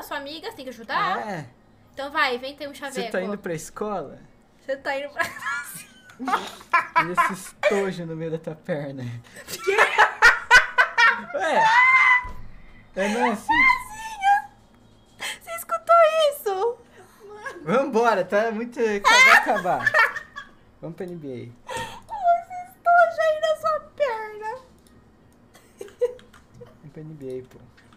a sua amiga, você tem que ajudar. É. Então vai, vem ter um chaveco. Você tá indo pra escola? Você tá indo pra... E esse estojo no meio da tua perna? Ué? Não é assim? Você escutou isso? Vambora, tá muito... Vai acabar. Vamos pra NBA. Esse estojo aí na sua perna. Vamos pra NBA, pô.